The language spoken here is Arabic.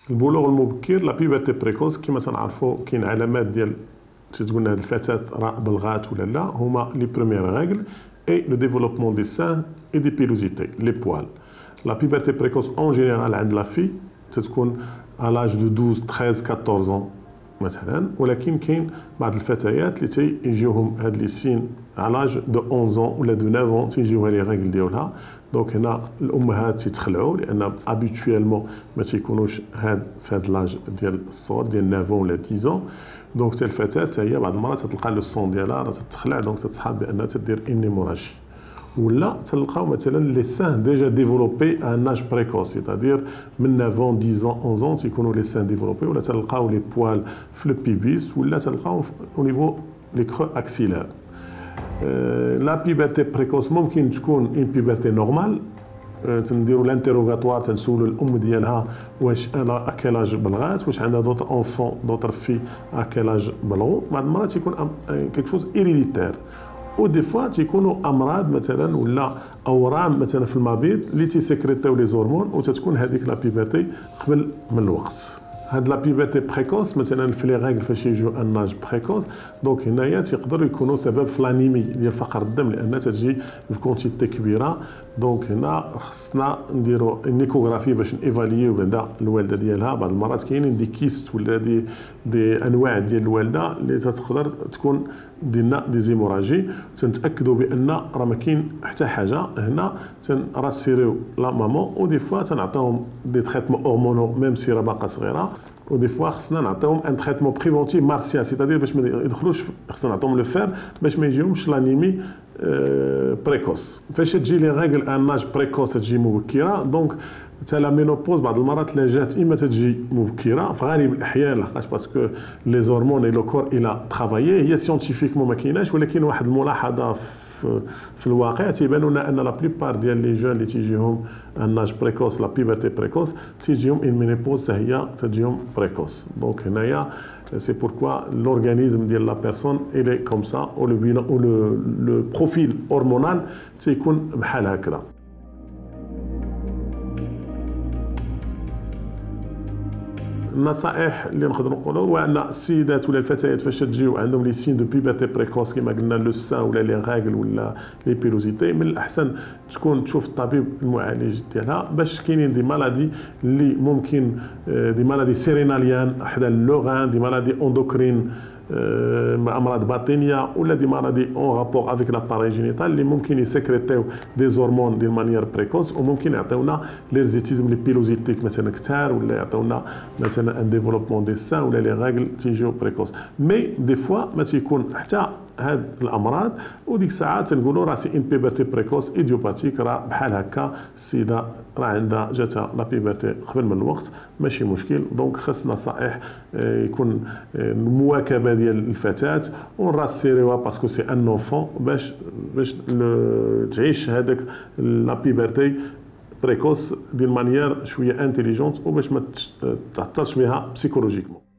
البلوغ المبكر لا بيبرتي بريكوز كما تنعرفوا كاين علامات ديال تقول هذه الفتاه راه بلغات ولا لا، هما لي بروميير ريغل اي لو ديفلوبمون دي سان اي دي بيلوزيتي لي بوال. لا بيبرتي بريكوز اون جينيرال عند لا في تتكون على لاج دو 12 13 14 مثلا، ولكن كاين بعض الفتيات اللي تيجيوهم هاد لي سين على لاج دو 11 ولا دو 9 تيجيوها لي ريغل ديالها. دونك هنا الامهات تيتخلعوا لان ابيتويلمون ما تيكونوش في هاد لاج ديال الصغر ديال 9 ولا 10. دونك حتى الفتاه هي بعض المرات تلقى لو سون ديالها راه تتخلع، دونك تتصحاب بانها تدير ان هيموراجي. ولا تلقاو مثلا لي سان ديجا ديفلوبي ان اج بريكوس، سيتادير من 9 10 11 تيكونوا لي سان ديفلوبي، ولا تلقاو لي بوال في لو بيبيس، ولا تلقاو او نيفو لي كرو اكسيلار. لا بيبرتي بريكوس ممكن تكون اون بيبرتي نورمال، تنديروا لانتيروغاتوار تنسولوا الام ديالها واش انا اكيلاج بلغات، واش عندها دوطر اونفون دوطر في اكيلاج بلغوا. بعض المرات تيكون كيك شوز ايريديتير، و دي فوا تيكونوا امراض مثلا ولا اورام مثلا في المبيض اللي تيسكريتيو لي زورمون وتتكون هذيك لا بيبرتي قبل من الوقت. هاد لا بيبرتي بريكوس مثلا في لي ريغل فاش يجيو ان اج بريكوس، دونك هنايا تيقدروا يكونوا سبب في لانيمي ديال فقر الدم لان تجي بكونتيتي كبيره. دونك هنا خصنا نديروا نيكوغرافي باش نيفاليو بعدا الوالده ديالها. بعض المرات كاينين دي كيست ولا دي انواع ديال الوالده اللي تقدر تكون ديالنا دي زيموراجي، تنتاكدوا بان راه ما كاين حتى حاجه هنا، تنراسيريو لا مامون، ودي فوا تنعطيهم دي تريتمون هرمونو ميم سي راه باقا صغيره، ودي فوا خصنا نعطيهم ان تريتمون بريفونتيف مارسيال، سيتادير باش ما يدخلوش خصنا نعطيهم لو فير باش ما يجيهمش لانيمي بريكوس. فاش تجي لي ريغل ان اج بريكوس تجي مبكره، دونك حتى لا مينوبوز بعض المرات لا جات اما تجي مبكره في غالب الاحيان لحقاش باسكو لي زورمون اي لو كور الى ترافايي، هي سيونتيفيكمون ما كايناش، ولكن واحد الملاحظه في الواقع تيبان لنا ان لا بليبار ديال لي جون اللي تيجيهم ان اج بريكوس لا بيبرتي بريكوس تيجيهم ان مينوبوز حتى هي تجيهم بريكوس. دونك هنايا سي بوركوا لورغانيزم ديال لا بيرسون الي كوم سا، او لو بروفيل هرمونال تيكون بحال هكذا. النصائح اللي نقدروا نقولوا هو ان السيدات ولا الفتيات فاش تجيو عندهم لي سين دو بيبرتي بريكوس كما قلنا لو سان ولا لي راغل ولا لي بيروزيتي، من الاحسن تكون تشوف الطبيب المعالج ديالها، باش كاينين دي مالادي اللي ممكن دي مالادي سيريناليان حدا اللوغان، دي مالادي اندوكرين امراض باطنيه، ولا دي مالادي اون رابور افيك لاباري جينيتال اللي ممكن يسكريتيو دي زورمون دي مانيير بريكوس، وممكن يعطيونا ليرزيتيزم لي بيلوزيتيك مثلا كثار، ولا يعطيونا مثلا ان ديفلوبمون دي سان ولا لي راغل تيجيو بريكوس. مي دي فوا ما تيكون حتى هاد الامراض، وديك الساعه تنقولوا راه سي ان بيبرتي بريكوس ايديوباتيك، راه بحال هكا السيده راه عندها جاتها لا بيبرتي قبل من الوقت ماشي مشكل. دونك خاص نصائح يكون المواكبه ديال الفتاه ونراسيريوها باسكو سي ان اونفون باش تعيش هذاك لا بيبرتي بريكوس دي مانيير شويه انتيليجونت، وباش ما تاثرش بها بسيكولوجيكمون.